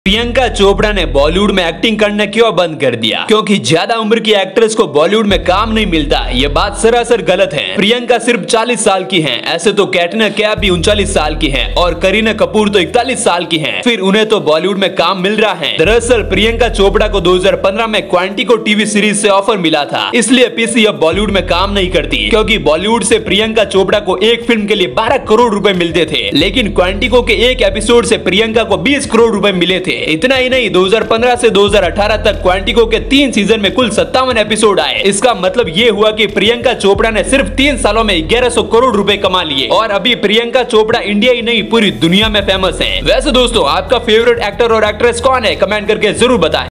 प्रियंका चोपड़ा ने बॉलीवुड में एक्टिंग करना क्यों बंद कर दिया? क्योंकि ज्यादा उम्र की एक्ट्रेस को बॉलीवुड में काम नहीं मिलता। ये बात सरासर गलत है। प्रियंका सिर्फ 40 साल की हैं। ऐसे तो कैटरीना कैफ भी 39 साल की हैं और करीना कपूर तो 41 साल की हैं। फिर उन्हें तो बॉलीवुड में काम मिल रहा है। दरअसल प्रियंका चोपड़ा को 2015 में क्वांटिको टीवी सीरीज से ऑफर मिला था, इसलिए पीसी अब बॉलीवुड में काम नहीं करती। क्योंकि बॉलीवुड से प्रियंका चोपड़ा को एक फिल्म के लिए 12 करोड़ रुपए मिलते थे, लेकिन क्वांटिको के एक एपिसोड से प्रियंका को 20 करोड़ रुपए मिले थे। इतना ही नहीं, 2015 से 2018 तक क्वांटिको के 3 सीजन में कुल 57 एपिसोड आए। इसका मतलब ये हुआ कि प्रियंका चोपड़ा ने सिर्फ 3 सालों में 1100 करोड़ रुपए कमा लिए और अभी प्रियंका चोपड़ा इंडिया ही नहीं पूरी दुनिया में फेमस है। वैसे दोस्तों, आपका फेवरेट एक्टर और एक्ट्रेस कौन है? कमेंट करके जरूर बताएं।